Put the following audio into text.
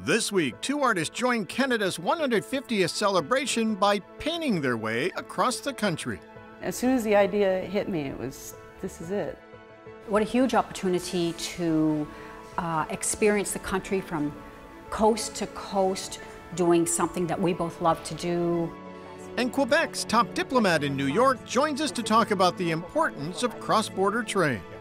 This week, two artists joined Canada's 150th celebration by painting their way across the country. As soon as the idea hit me, it was, this is it. What a huge opportunity to experience the country from coast to coast, doing something that we both love to do. And Quebec's top diplomat in New York joins us to talk about the importance of cross-border trade.